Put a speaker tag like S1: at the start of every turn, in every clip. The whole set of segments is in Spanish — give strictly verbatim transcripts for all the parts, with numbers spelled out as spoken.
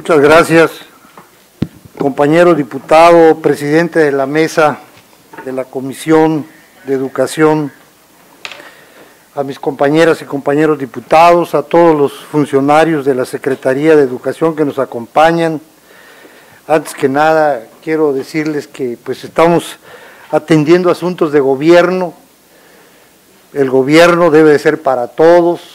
S1: Muchas gracias, compañero diputado, presidente de la mesa de la Comisión de Educación, a mis compañeras y compañeros diputados, a todos los funcionarios de la Secretaría de Educación que nos acompañan. Antes que nada, quiero decirles que pues estamos atendiendo asuntos de gobierno. El gobierno debe de ser para todos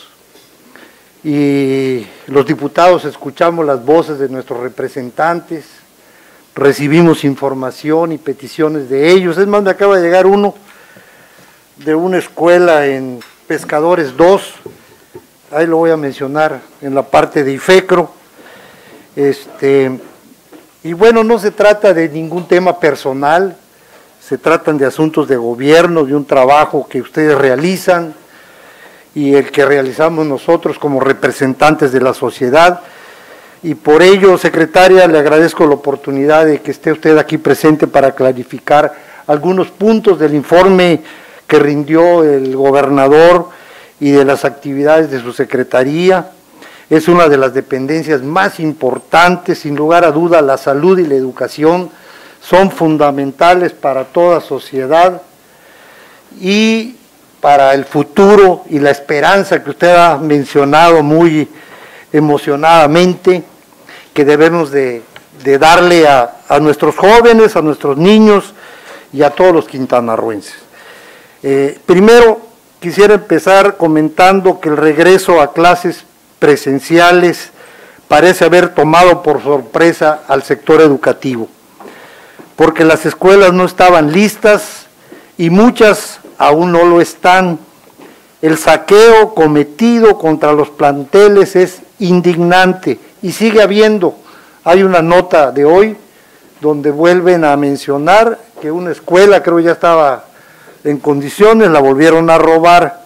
S1: y los diputados escuchamos las voces de nuestros representantes, recibimos información y peticiones de ellos. Es más, me acaba de llegar uno de una escuela en Pescadores dos, ahí lo voy a mencionar en la parte de IFECRO. Este, y bueno, no se trata de ningún tema personal, se tratan de asuntos de gobierno, de un trabajo que ustedes realizan y el que realizamos nosotros como representantes de la sociedad. Y por ello, secretaria, le agradezco la oportunidad de que esté usted aquí presente para clarificar algunos puntos del informe que rindió el gobernador y de las actividades de su secretaría. Es una de las dependencias más importantes, sin lugar a duda. La salud y la educación son fundamentales para toda sociedad y para el futuro y la esperanza que usted ha mencionado muy emocionadamente, que debemos de, de darle a, a nuestros jóvenes, a nuestros niños y a todos los quintanarroenses. Eh, primero, quisiera empezar comentando que el regreso a clases presenciales parece haber tomado por sorpresa al sector educativo, porque las escuelas no estaban listas y muchas aún no lo están. El saqueo cometido contra los planteles es indignante y sigue habiendo. Hay una nota de hoy donde vuelven a mencionar que una escuela, creo ya estaba en condiciones, la volvieron a robar.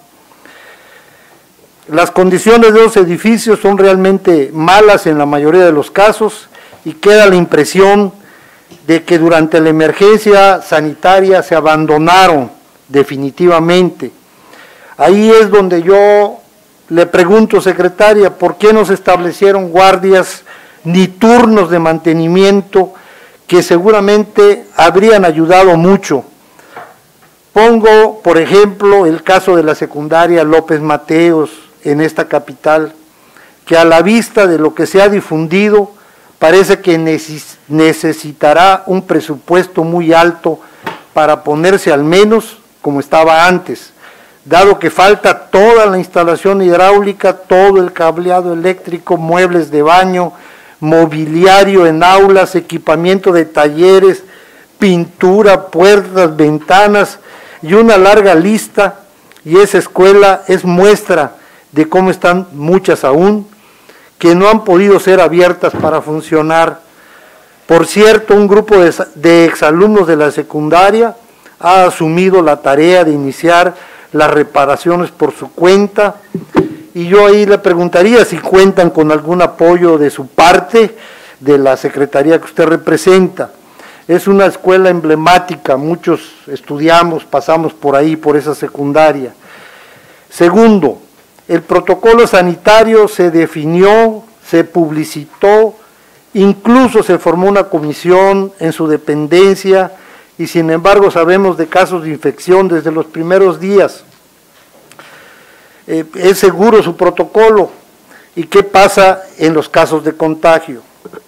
S1: Las condiciones de los edificios son realmente malas en la mayoría de los casos y queda la impresión de que durante la emergencia sanitaria se abandonaron definitivamente. Ahí es donde yo le pregunto, secretaria, ¿por qué no se establecieron guardias ni turnos de mantenimiento que seguramente habrían ayudado mucho? Pongo, por ejemplo, el caso de la secundaria López Mateos en esta capital, que a la vista de lo que se ha difundido, parece que necesitará un presupuesto muy alto para ponerse al menos como estaba antes, dado que falta toda la instalación hidráulica, todo el cableado eléctrico, muebles de baño, mobiliario en aulas, equipamiento de talleres, pintura, puertas, ventanas y una larga lista, y esa escuela es muestra de cómo están muchas aún, que no han podido ser abiertas para funcionar. Por cierto, un grupo de, de exalumnos de la secundaria ha asumido la tarea de iniciar las reparaciones por su cuenta, y yo ahí le preguntaría si cuentan con algún apoyo de su parte, de la secretaría que usted representa. Es una escuela emblemática, muchos estudiamos, pasamos por ahí, por esa secundaria. Segundo, el protocolo sanitario se definió, se publicitó, incluso se formó una comisión en su dependencia, y sin embargo sabemos de casos de infección desde los primeros días. Eh, ¿Es seguro su protocolo? ¿Y qué pasa en los casos de contagio?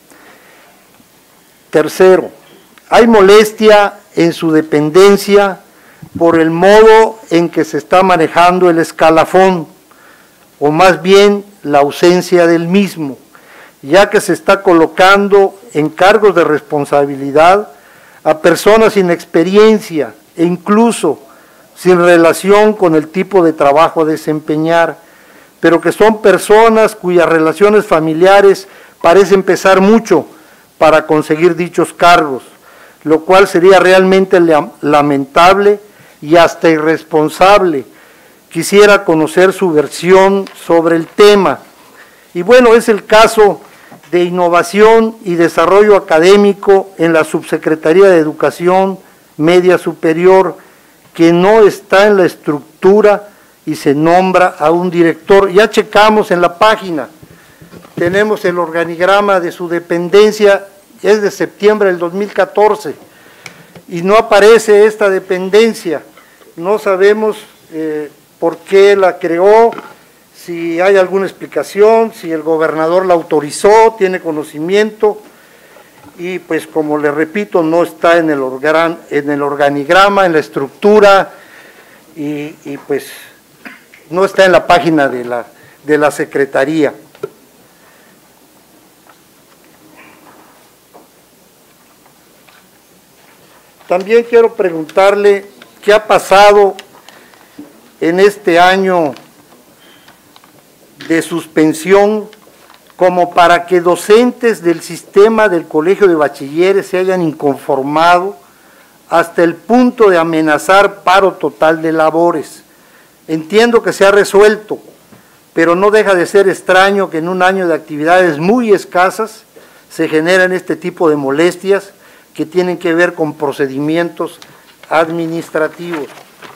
S1: Tercero, hay molestia en su dependencia por el modo en que se está manejando el escalafón, o más bien la ausencia del mismo, ya que se está colocando en cargos de responsabilidad a personas sin experiencia e incluso sin relación con el tipo de trabajo a desempeñar, pero que son personas cuyas relaciones familiares parecen pesar mucho para conseguir dichos cargos, lo cual sería realmente lamentable y hasta irresponsable. Quisiera conocer su versión sobre el tema. Y bueno, es el caso de Innovación y Desarrollo Académico en la Subsecretaría de Educación Media Superior, que no está en la estructura y se nombra a un director. Ya checamos en la página, tenemos el organigrama de su dependencia, es de septiembre del dos mil catorce, y no aparece esta dependencia. No sabemos eh, por qué la creó, si hay alguna explicación, si el gobernador la autorizó, tiene conocimiento, y pues como le repito, no está en el, organ, en el organigrama, en la estructura, y, y pues no está en la página de la, de la Secretaría. También quiero preguntarle qué ha pasado en este año de suspensión como para que docentes del sistema del Colegio de Bachilleres se hayan inconformado hasta el punto de amenazar paro total de labores. Entiendo que se ha resuelto, pero no deja de ser extraño que en un año de actividades muy escasas se generen este tipo de molestias que tienen que ver con procedimientos administrativos.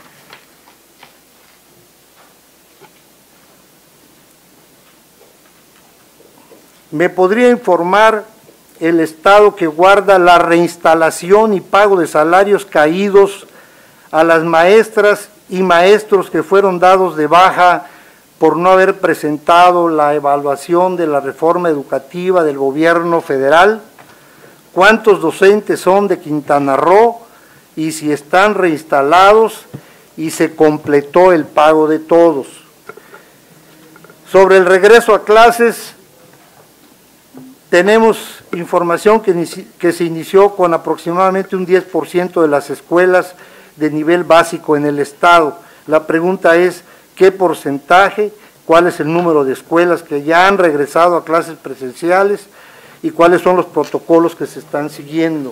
S1: ¿Me podría informar el estado que guarda la reinstalación y pago de salarios caídos a las maestras y maestros que fueron dados de baja por no haber presentado la evaluación de la reforma educativa del gobierno federal? ¿Cuántos docentes son de Quintana Roo y si están reinstalados y se completó el pago de todos? Sobre el regreso a clases, tenemos información que, que se inició con aproximadamente un diez por ciento de las escuelas de nivel básico en el estado. La pregunta es, ¿qué porcentaje? ¿Cuál es el número de escuelas que ya han regresado a clases presenciales? ¿Y cuáles son los protocolos que se están siguiendo?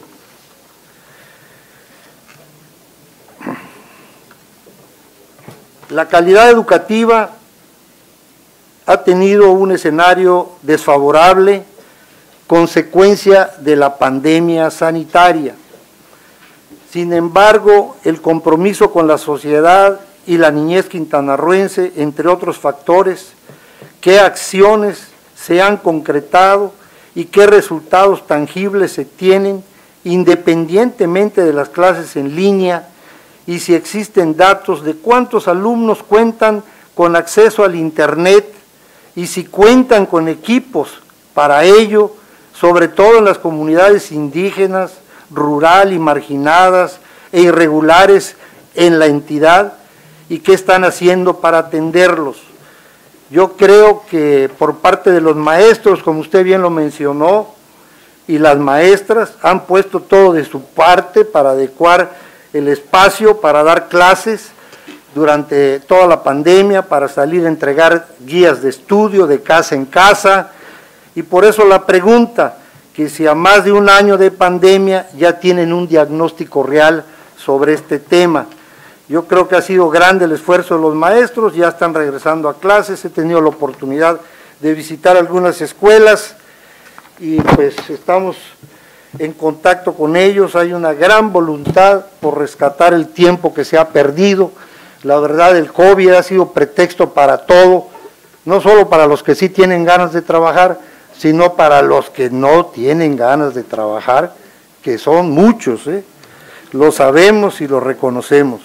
S1: La calidad educativa ha tenido un escenario desfavorable, consecuencia de la pandemia sanitaria. Sin embargo, el compromiso con la sociedad y la niñez quintanarroense, entre otros factores, qué acciones se han concretado y qué resultados tangibles se tienen independientemente de las clases en línea, y si existen datos de cuántos alumnos cuentan con acceso al internet y si cuentan con equipos para ello, sobre todo en las comunidades indígenas, rural y marginadas e irregulares en la entidad, y qué están haciendo para atenderlos. Yo creo que por parte de los maestros, como usted bien lo mencionó, y las maestras han puesto todo de su parte para adecuar el espacio, para dar clases durante toda la pandemia, para salir a entregar guías de estudio de casa en casa, y por eso la pregunta, que si a más de un año de pandemia ya tienen un diagnóstico real sobre este tema. Yo creo que ha sido grande el esfuerzo de los maestros, ya están regresando a clases, he tenido la oportunidad de visitar algunas escuelas y pues estamos en contacto con ellos, hay una gran voluntad por rescatar el tiempo que se ha perdido. La verdad, el COVID ha sido pretexto para todo, no solo para los que sí tienen ganas de trabajar, sino para los que no tienen ganas de trabajar, que son muchos, ¿eh? Lo sabemos y lo reconocemos.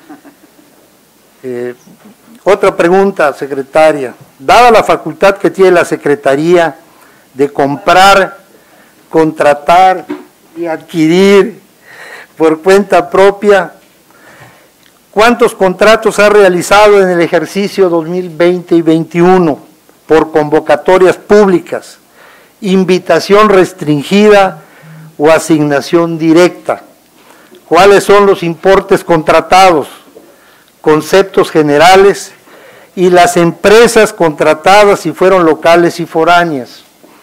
S1: Eh, otra pregunta, secretaria. Dada la facultad que tiene la Secretaría de comprar, contratar y adquirir por cuenta propia, ¿cuántos contratos ha realizado en el ejercicio dos mil veinte y veintiuno por convocatorias públicas, invitación restringida o asignación directa? ¿Cuáles son los importes contratados? Conceptos generales y las empresas contratadas, si fueron locales y foráneas.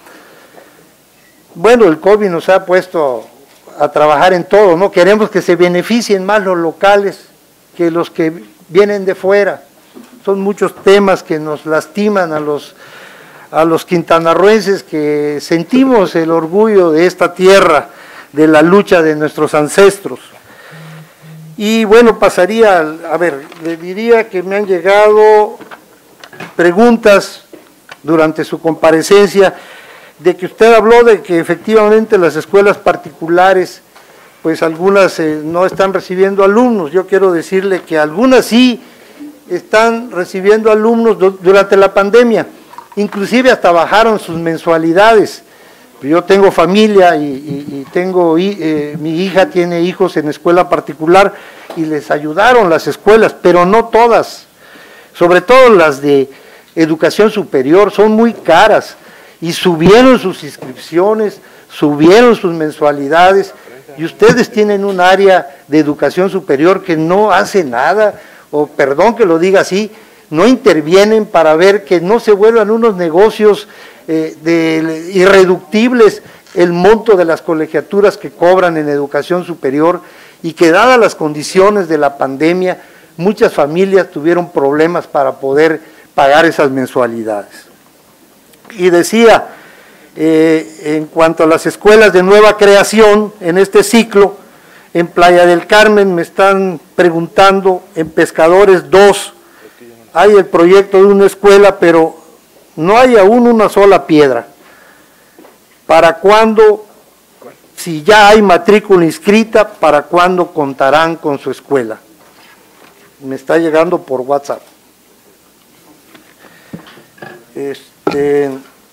S1: Bueno, el COVID nos ha puesto a trabajar en todo, ¿no? Queremos que se beneficien más los locales que los que vienen de fuera. Son muchos temas que nos lastiman a los, a los quintanarroenses que sentimos el orgullo de esta tierra, de la lucha de nuestros ancestros. Y bueno, pasaría, a ver, le diría que me han llegado preguntas durante su comparecencia, de que usted habló de que efectivamente las escuelas particulares, pues algunas eh, no están recibiendo alumnos. Yo quiero decirle que algunas sí están recibiendo alumnos durante la pandemia, inclusive hasta bajaron sus mensualidades. Yo tengo familia y, y, y tengo, eh, mi hija tiene hijos en escuela particular y les ayudaron las escuelas, pero no todas, sobre todo las de educación superior, son muy caras y subieron sus inscripciones, subieron sus mensualidades, y ustedes tienen un área de educación superior que no hace nada, o perdón que lo diga así, no intervienen para ver que no se vuelvan unos negocios eh, de, irreductibles el monto de las colegiaturas que cobran en educación superior, y que dadas las condiciones de la pandemia, muchas familias tuvieron problemas para poder pagar esas mensualidades. Y decía, eh, en cuanto a las escuelas de nueva creación en este ciclo, en Playa del Carmen me están preguntando, en Pescadores dos, hay el proyecto de una escuela, pero no hay aún una sola piedra. ¿Para cuándo, si ya hay matrícula inscrita, para cuándo contarán con su escuela? Me está llegando por WhatsApp. Este,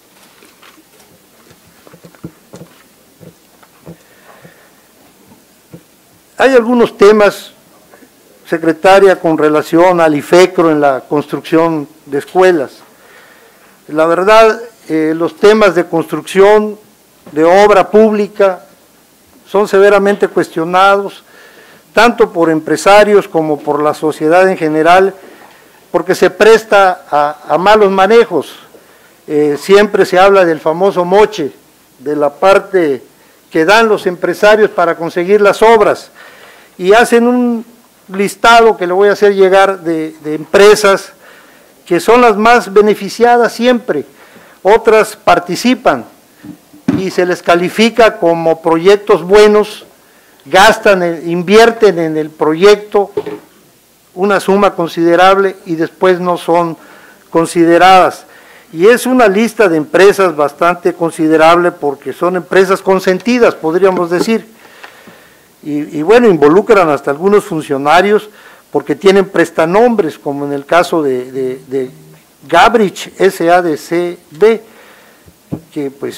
S1: hay algunos temas, secretaria, con relación al IFECRO en la construcción de escuelas. La verdad, eh, los temas de construcción de obra pública son severamente cuestionados, tanto por empresarios como por la sociedad en general, porque se presta a, a malos manejos. Eh, siempre se habla del famoso moche, de la parte que dan los empresarios para conseguir las obras, y hacen un listado que le voy a hacer llegar de, de empresas que son las más beneficiadas siempre, otras participan y se les califica como proyectos buenos, gastan, invierten en el proyecto una suma considerable y después no son consideradas. Y es una lista de empresas bastante considerable porque son empresas consentidas, podríamos decir. Y, y bueno, involucran hasta algunos funcionarios porque tienen prestanombres, como en el caso de, de, de Gabrich S A D C B, que pues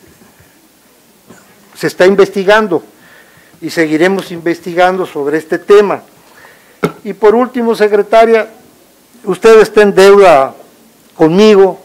S1: se está investigando y seguiremos investigando sobre este tema. Y por último, secretaria, usted está en deuda conmigo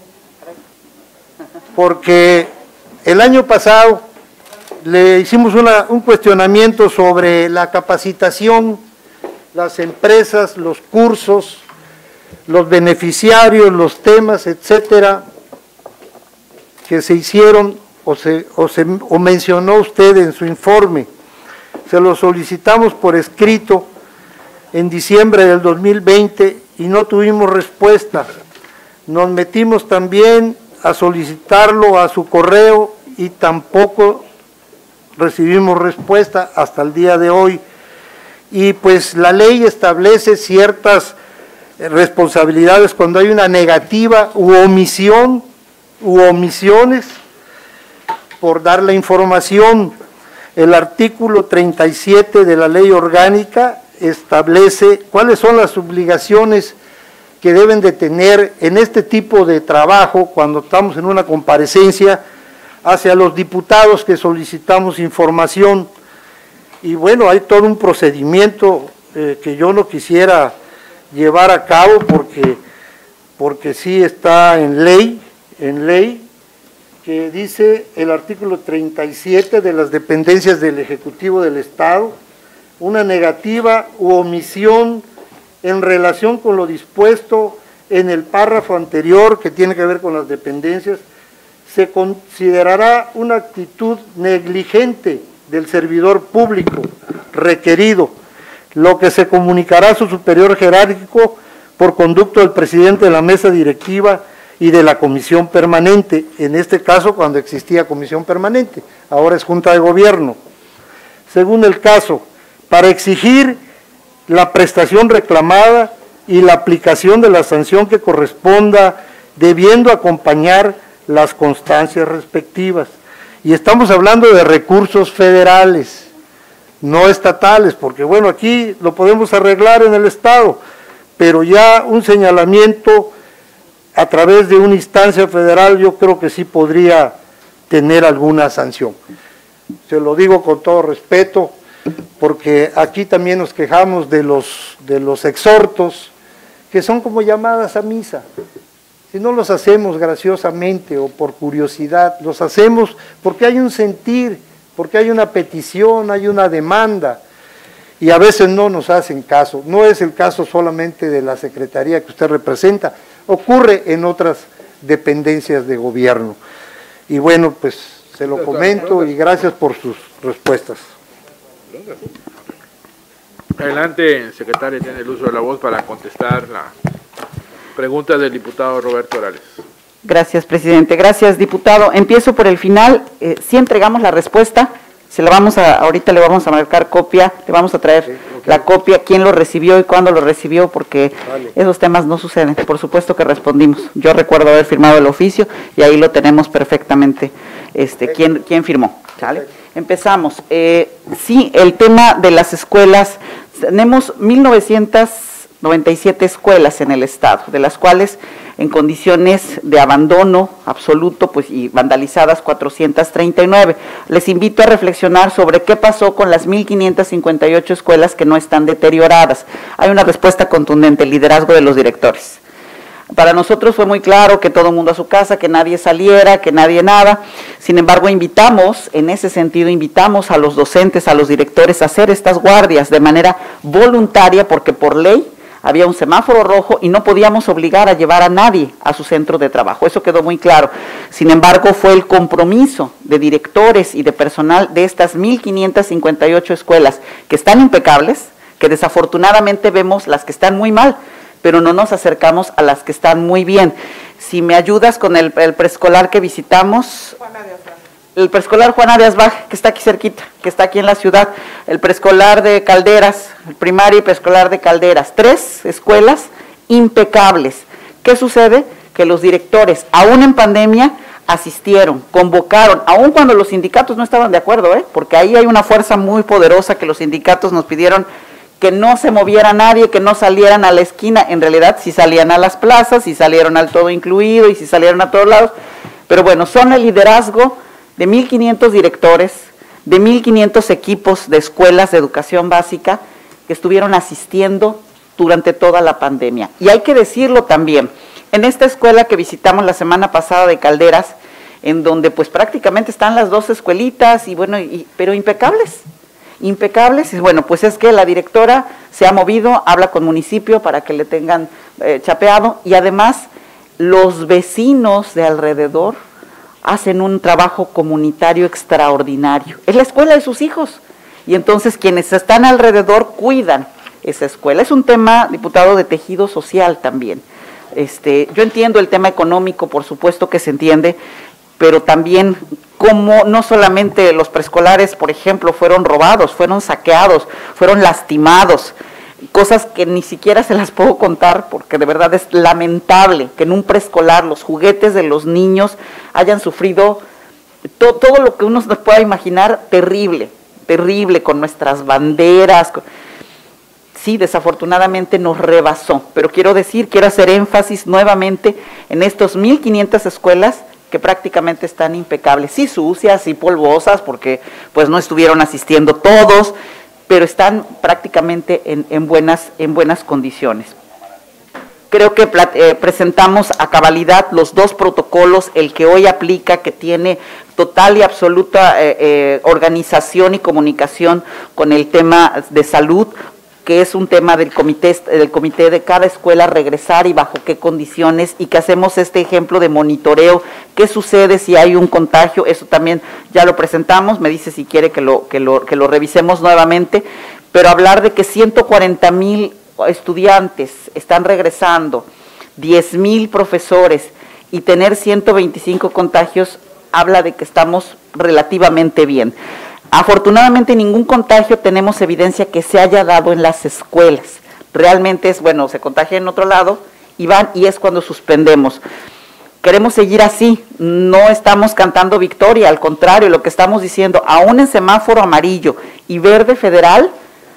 S1: porque el año pasado le hicimos una, un cuestionamiento sobre la capacitación, las empresas, los cursos, los beneficiarios, los temas, etcétera, que se hicieron o, se, o, se, o mencionó usted en su informe. Se lo solicitamos por escrito en diciembre del dos mil veinte y no tuvimos respuesta. Nos metimos también a solicitarlo a su correo y tampoco recibimos respuesta hasta el día de hoy. Y pues la ley establece ciertas responsabilidades cuando hay una negativa u omisión u omisiones por dar la información. El artículo treinta y siete de la ley orgánica establece cuáles son las obligaciones que deben de tener en este tipo de trabajo cuando estamos en una comparecencia hacia los diputados que solicitamos información. Y bueno, hay todo un procedimiento eh, que yo no quisiera llevar a cabo porque, porque sí está en ley, en ley, que dice el artículo treinta y siete de las dependencias del Ejecutivo del Estado, una negativa u omisión en relación con lo dispuesto en el párrafo anterior que tiene que ver con las dependencias, se considerará una actitud negligente del servidor público requerido, lo que se comunicará a su superior jerárquico por conducto del presidente de la mesa directiva y de la comisión permanente, en este caso cuando existía comisión permanente, ahora es Junta de Gobierno. Según el caso, para exigir la prestación reclamada y la aplicación de la sanción que corresponda debiendo acompañar las constancias respectivas. Y estamos hablando de recursos federales, no estatales, porque bueno, aquí lo podemos arreglar en el Estado, pero ya un señalamiento a través de una instancia federal yo creo que sí podría tener alguna sanción. Se lo digo con todo respeto, porque aquí también nos quejamos de los, de los exhortos, que son como llamadas a misa. Si no los hacemos graciosamente o por curiosidad, los hacemos porque hay un sentir, porque hay una petición, hay una demanda, y a veces no nos hacen caso. No es el caso solamente de la Secretaría que usted representa, ocurre en otras dependencias de gobierno. Y bueno, pues se lo comento y gracias por sus respuestas.
S2: Adelante, secretaria, tiene el uso de la voz para contestar la pregunta del diputado Roberto Orales.
S3: Gracias, presidente. Gracias, diputado. Empiezo por el final. Eh, sí entregamos la respuesta. Se la vamos a, ahorita le vamos a marcar copia, le vamos a traer sí, okay. la copia, quién lo recibió y cuándo lo recibió, porque vale. esos temas no suceden. Por supuesto que respondimos. Yo recuerdo haber firmado el oficio y ahí lo tenemos perfectamente. Este, quién, quién firmó. ¿Sale? Empezamos. Eh, sí, el tema de las escuelas. Tenemos mil novecientas noventa y siete escuelas en el estado, de las cuales en condiciones de abandono absoluto pues, y vandalizadas cuatrocientas treinta y nueve. Les invito a reflexionar sobre qué pasó con las mil quinientas cincuenta y ocho escuelas que no están deterioradas. Hay una respuesta contundente, el liderazgo de los directores. Para nosotros fue muy claro que todo el mundo a su casa, que nadie saliera, que nadie nada. Sin embargo, invitamos, en ese sentido, invitamos a los docentes, a los directores a hacer estas guardias de manera voluntaria, porque por ley había un semáforo rojo y no podíamos obligar a llevar a nadie a su centro de trabajo. Eso quedó muy claro. Sin embargo, fue el compromiso de directores y de personal de estas mil quinientas cincuenta y ocho escuelas que están impecables, que desafortunadamente vemos las que están muy mal, pero no nos acercamos a las que están muy bien. Si me ayudas con el, el preescolar que visitamos, el preescolar Juana de Asbaj, que está aquí cerquita, que está aquí en la ciudad, el preescolar de Calderas, el primario y preescolar de Calderas, tres escuelas impecables. ¿Qué sucede? Que los directores, aún en pandemia, asistieron, convocaron, aún cuando los sindicatos no estaban de acuerdo, ¿eh? porque ahí hay una fuerza muy poderosa que los sindicatos nos pidieron que no se moviera nadie, que no salieran a la esquina. En realidad sí salían a las plazas, sí salieron al todo incluido y sí salieron a todos lados, pero bueno, son el liderazgo de mil quinientos directores, de mil quinientos equipos de escuelas de educación básica que estuvieron asistiendo durante toda la pandemia. Y hay que decirlo también, en esta escuela que visitamos la semana pasada de Calderas, en donde pues prácticamente están las dos escuelitas, y bueno, y, pero impecables, impecables, y bueno, pues es que la directora se ha movido, habla con municipio para que le tengan eh, chapeado, y además los vecinos de alrededor hacen un trabajo comunitario extraordinario. Es la escuela de sus hijos, y entonces quienes están alrededor cuidan esa escuela. Es un tema, diputado, de tejido social también. Este, yo entiendo el tema económico, por supuesto que se entiende, pero también cómo no solamente los preescolares, por ejemplo, fueron robados, fueron saqueados, fueron lastimados, cosas que ni siquiera se las puedo contar, porque de verdad es lamentable que en un preescolar los juguetes de los niños hayan sufrido to, todo lo que uno se pueda imaginar, terrible, terrible, con nuestras banderas. Con... Sí, desafortunadamente nos rebasó, pero quiero decir, quiero hacer énfasis nuevamente en estos mil quinientas escuelas que prácticamente están impecables, sí sucias, sí polvosas, porque pues no estuvieron asistiendo todos, pero están prácticamente en, en, buenas, en buenas condiciones. Creo que eh, presentamos a cabalidad los dos protocolos, el que hoy aplica, que tiene total y absoluta eh, eh, organización y comunicación con el tema de salud, que es un tema del comité, del comité de cada escuela, regresar y bajo qué condiciones, y que hacemos este ejemplo de monitoreo, qué sucede si hay un contagio. Eso también ya lo presentamos, me dice si quiere que lo, que lo, que lo revisemos nuevamente, pero hablar de que ciento cuarenta mil estudiantes están regresando, diez mil profesores, y tener ciento veinticinco contagios, habla de que estamos relativamente bien. Afortunadamente ningún contagio tenemos evidencia que se haya dado en las escuelas. Realmente es, bueno, se contagia en otro lado y van, y es cuando suspendemos. Queremos seguir así, no estamos cantando victoria, al contrario, lo que estamos diciendo, aún en semáforo amarillo y verde federal,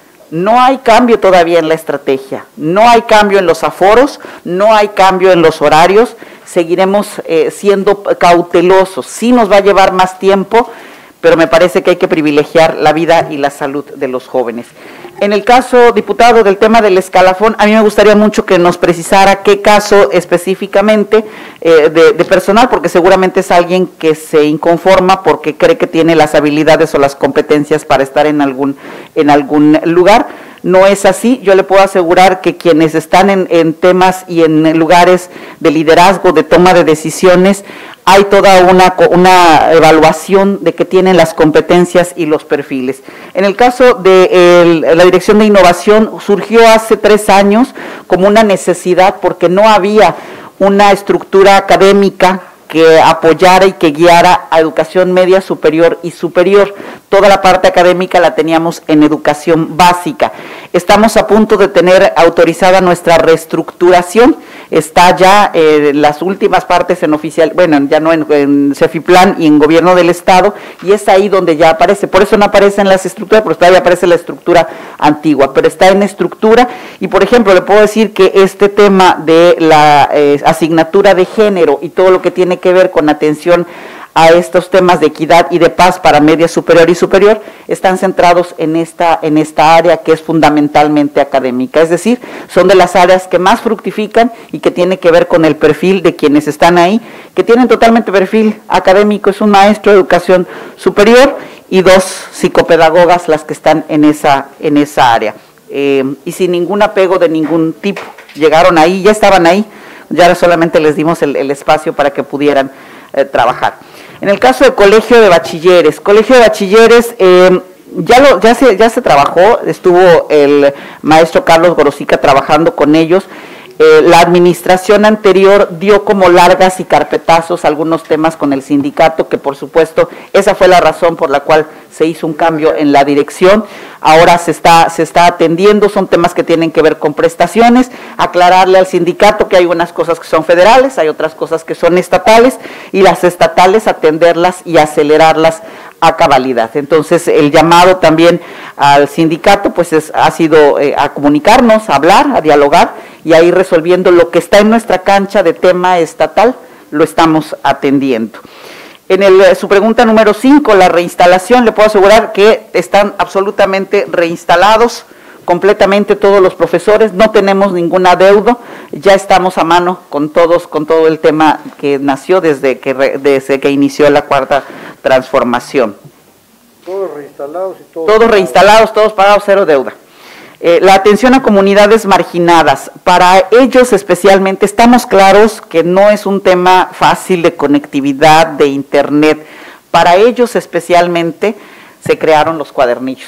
S3: no hay cambio todavía en la estrategia, no hay cambio en los aforos, no hay cambio en los horarios, seguiremos eh, siendo cautelosos, sí nos va a llevar más tiempo, pero me parece que hay que privilegiar la vida y la salud de los jóvenes. En el caso, diputado, del tema del escalafón, a mí me gustaría mucho que nos precisara qué caso específicamente eh, de, de personal, porque seguramente es alguien que se inconforma porque cree que tiene las habilidades o las competencias para estar en algún, en algún lugar. No es así, yo le puedo asegurar que quienes están en, en temas y en lugares de liderazgo, de toma de decisiones, hay toda una, una evaluación de que tienen las competencias y los perfiles. En el caso de el, la Dirección de Innovación, surgió hace tres años como una necesidad porque no había una estructura académica que apoyara y que guiara a educación media, superior y superior. Toda la parte académica la teníamos en educación básica. Estamos a punto de tener autorizada nuestra reestructuración, está ya eh, las últimas partes en oficial, bueno, ya no en, en Cefiplan y en Gobierno del Estado, y es ahí donde ya aparece, por eso no aparece en las estructuras, pero todavía aparece la estructura antigua, pero está en estructura, y por ejemplo, le puedo decir que este tema de la eh, asignatura de género y todo lo que tiene que ver con atención a estos temas de equidad y de paz para media superior y superior, están centrados en esta, en esta área que es fundamentalmente académica, es decir, son de las áreas que más fructifican y que tiene que ver con el perfil de quienes están ahí, que tienen totalmente perfil académico, es un maestro de educación superior y dos psicopedagogas las que están en esa, en esa área, eh, y sin ningún apego de ningún tipo, llegaron ahí, ya estaban ahí, ya solamente les dimos el, el espacio para que pudieran eh, trabajar. En el caso del Colegio de Bachilleres, Colegio de Bachilleres, eh, ya, lo, ya, se, ya se trabajó, estuvo el maestro Carlos Gorosica trabajando con ellos. Eh, la administración anterior dio como largas y carpetazos algunos temas con el sindicato, que por supuesto esa fue la razón por la cual se hizo un cambio en la dirección. Ahora se está, se está atendiendo, son temas que tienen que ver con prestaciones, aclararle al sindicato que hay unas cosas que son federales, hay otras cosas que son estatales, y las estatales atenderlas y acelerarlas a cabalidad. Entonces el llamado también al sindicato pues es, ha sido eh, a comunicarnos, a hablar, a dialogar y a ir resolviendo lo que está en nuestra cancha de tema estatal, lo estamos atendiendo. En el, su pregunta número cinco, la reinstalación, le puedo asegurar que están absolutamente reinstalados completamente todos los profesores, no tenemos ningún adeudo, ya estamos a mano con todos, con todo el tema que nació desde que, desde que inició la cuarta transformación.
S1: Todos reinstalados y todos.
S3: Todos reinstalados, todos pagados, cero deuda. Eh, la atención a comunidades marginadas, para ellos especialmente, estamos claros que no es un tema fácil de conectividad, de internet, para ellos especialmente se crearon los cuadernillos.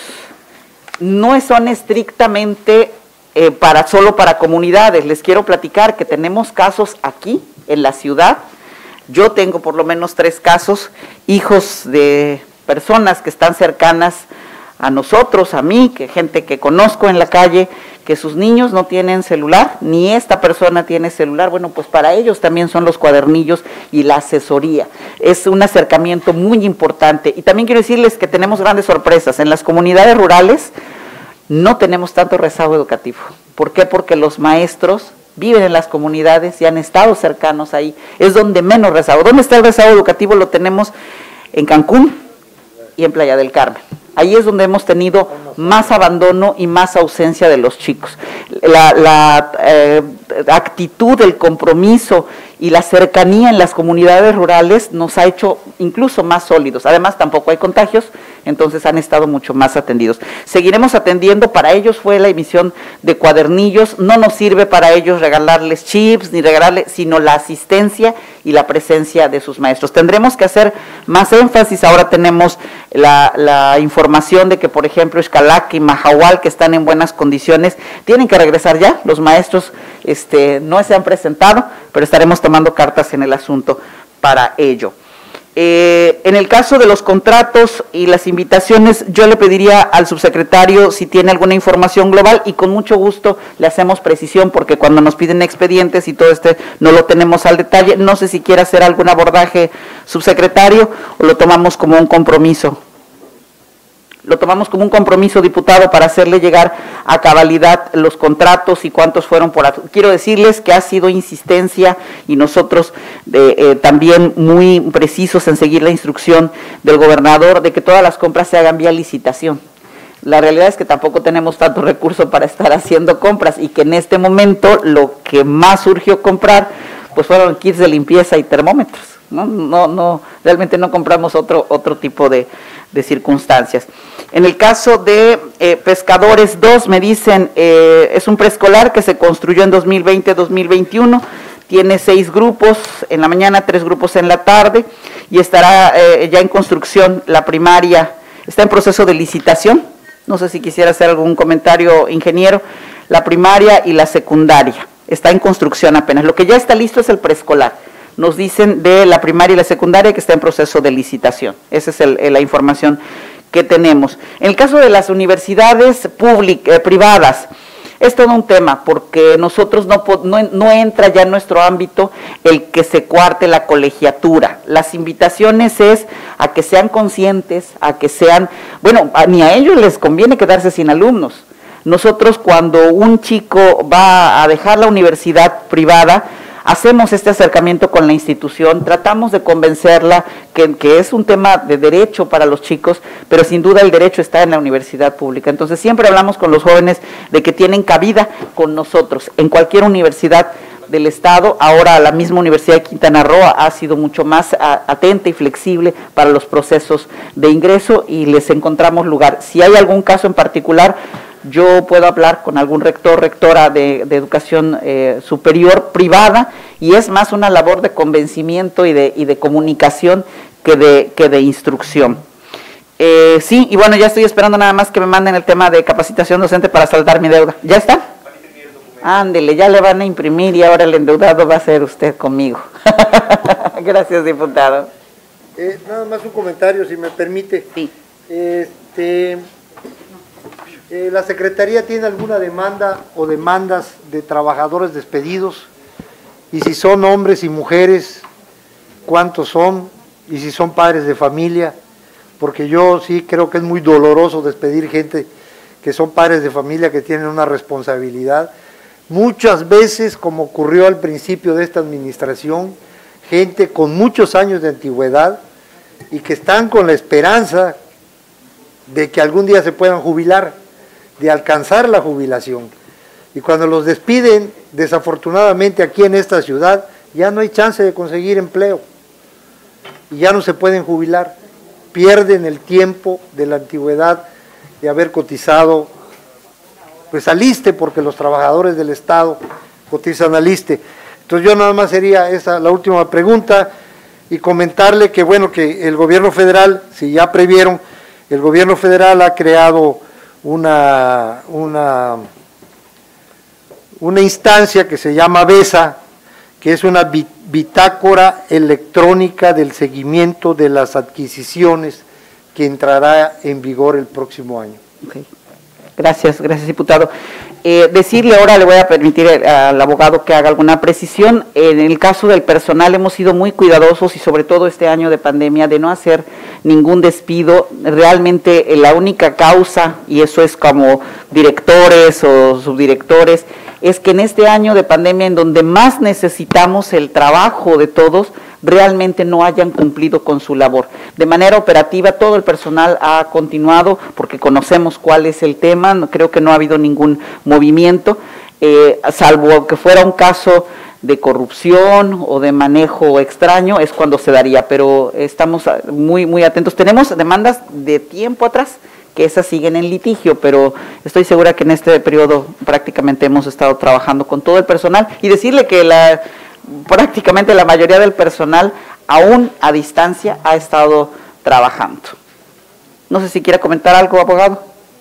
S3: No son estrictamente eh, para, solo para comunidades, les quiero platicar que tenemos casos aquí en la ciudad, yo tengo por lo menos tres casos, hijos de personas que están cercanas a nosotros, a mí, que gente que conozco en la calle, que sus niños no tienen celular, ni esta persona tiene celular, bueno, pues para ellos también son los cuadernillos y la asesoría. Es un acercamiento muy importante. Y también quiero decirles que tenemos grandes sorpresas. En las comunidades rurales no tenemos tanto rezago educativo. ¿Por qué? Porque los maestros viven en las comunidades y han estado cercanos ahí. Es donde menos rezago. ¿Dónde está el rezago educativo? Lo tenemos en Cancún y en Playa del Carmen. Ahí es donde hemos tenido más abandono y más ausencia de los chicos. La, la eh, actitud, el compromiso y la cercanía en las comunidades rurales nos ha hecho incluso más sólidos. Además, tampoco hay contagios, entonces han estado mucho más atendidos. Seguiremos atendiendo, para ellos fue la emisión de cuadernillos, no nos sirve para ellos regalarles chips, ni regalarles, sino la asistencia y la presencia de sus maestros. Tendremos que hacer más énfasis, ahora tenemos la, la información de que, por ejemplo, Xcalac y Mahahual, que están en buenas condiciones, tienen que regresar ya, los maestros este, no se han presentado, pero estaremos tomando cartas en el asunto para ello. Eh, en el caso de los contratos y las invitaciones, yo le pediría al subsecretario si tiene alguna información global y con mucho gusto le hacemos precisión porque cuando nos piden expedientes y todo este no lo tenemos al detalle. No sé si quiere hacer algún abordaje, subsecretario, o lo tomamos como un compromiso. Lo tomamos como un compromiso, diputado, para hacerle llegar a cabalidad los contratos y cuántos fueron por... Quiero decirles que ha sido insistencia y nosotros eh, eh, también muy precisos en seguir la instrucción del gobernador de que todas las compras se hagan vía licitación. La realidad es que tampoco tenemos tanto recurso para estar haciendo compras y que en este momento lo que más surgió comprar pues fueron kits de limpieza y termómetros. No, no, no, realmente no compramos otro, otro tipo de, de circunstancias. En el caso de eh, Pescadores dos, me dicen, eh, es un preescolar que se construyó en dos mil veinte dos mil veintiuno, tiene seis grupos en la mañana, tres grupos en la tarde, y estará eh, ya en construcción la primaria, está en proceso de licitación, no sé si quisiera hacer algún comentario, ingeniero, la primaria y la secundaria, está en construcción apenas, lo que ya está listo es el preescolar. Nos dicen de la primaria y la secundaria que está en proceso de licitación. Esa es el, la información que tenemos. En el caso de las universidades públicas, eh, privadas, es todo un tema, porque nosotros no, no, no entra ya en nuestro ámbito el que se cuarte la colegiatura. Las invitaciones es a que sean conscientes, a que sean, bueno, a, ni a ellos les conviene quedarse sin alumnos. Nosotros cuando un chico va a dejar la universidad privada, hacemos este acercamiento con la institución, tratamos de convencerla que, que es un tema de derecho para los chicos, pero sin duda el derecho está en la universidad pública. Entonces siempre hablamos con los jóvenes de que tienen cabida con nosotros en cualquier universidad del Estado. Ahora la misma Universidad de Quintana Roo ha sido mucho más a, atenta y flexible para los procesos de ingreso y les encontramos lugar. Si hay algún caso en particular, yo puedo hablar con algún rector, rectora de, de educación eh, superior privada, y es más una labor de convencimiento y de, y de comunicación que de, que de instrucción. Eh, sí, y bueno, ya estoy esperando nada más que me manden el tema de capacitación docente para saldar mi deuda. ¿Ya está? Ándele, ya le van a imprimir y ahora el endeudado va a ser usted conmigo. Gracias, diputado.
S1: Eh, nada más un comentario, si me permite.
S3: Sí.
S1: Este... Eh, ¿La Secretaría tiene alguna demanda o demandas de trabajadores despedidos? Y si son hombres y mujeres, ¿cuántos son? Y si son padres de familia, porque yo sí creo que es muy doloroso despedir gente que son padres de familia que tienen una responsabilidad. Muchas veces, como ocurrió al principio de esta administración, gente con muchos años de antigüedad y que están con la esperanza de que algún día se puedan jubilar, de alcanzar la jubilación. Y cuando los despiden, desafortunadamente aquí en esta ciudad, ya no hay chance de conseguir empleo. Y ya no se pueden jubilar. Pierden el tiempo de la antigüedad de haber cotizado, pues al ISSSTE, porque los trabajadores del Estado cotizan al ISSSTE. Entonces yo nada más sería esa la última pregunta y comentarle que bueno, que el gobierno federal, si ya previeron, el gobierno federal ha creado Una, una, una instancia que se llama BESA, que es una bitácora electrónica del seguimiento de las adquisiciones que entrará en vigor el próximo año.
S3: Okay. Gracias, gracias, diputado. Eh, decirle ahora, le voy a permitir al abogado que haga alguna precisión. En el caso del personal hemos sido muy cuidadosos y sobre todo este año de pandemia de no hacer ningún despido. Realmente la única causa, y eso es como directores o subdirectores, es que en este año de pandemia en donde más necesitamos el trabajo de todos, realmente no hayan cumplido con su labor. De manera operativa, todo el personal ha continuado porque conocemos cuál es el tema, creo que no ha habido ningún movimiento, eh, salvo que fuera un caso de corrupción o de manejo extraño, es cuando se daría, pero estamos muy, muy atentos. Tenemos demandas de tiempo atrás, que esas siguen en litigio, pero estoy segura que en este periodo prácticamente hemos estado trabajando con todo el personal y decirle que la... prácticamente la mayoría del personal, aún a distancia, ha estado trabajando. No sé si quiere comentar algo, abogado.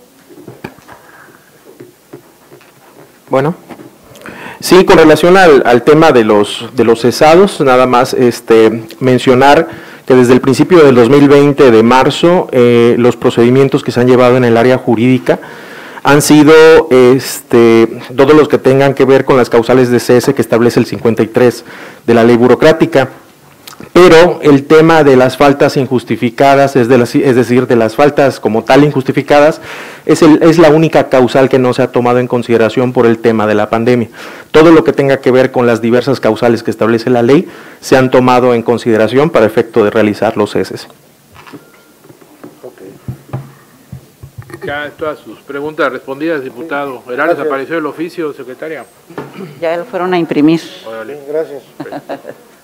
S4: Bueno, sí, con relación al, al tema de los, de los cesados, nada más este, mencionar que desde el principio del dos mil veinte de marzo, eh, los procedimientos que se han llevado en el área jurídica han sido este, todos los que tengan que ver con las causales de cese que establece el cincuenta y tres de la ley burocrática. Pero el tema de las faltas injustificadas, es, de las, es decir, de las faltas como tal injustificadas, es, el, es la única causal que no se ha tomado en consideración por el tema de la pandemia. Todo lo que tenga que ver con las diversas causales que establece la ley se han tomado en consideración para efecto de realizar los ceses.
S2: Ya todas sus preguntas respondidas, diputado. Herales, apareció el oficio, secretaria.
S3: Ya lo fueron a imprimir.
S2: Órale.
S1: Gracias.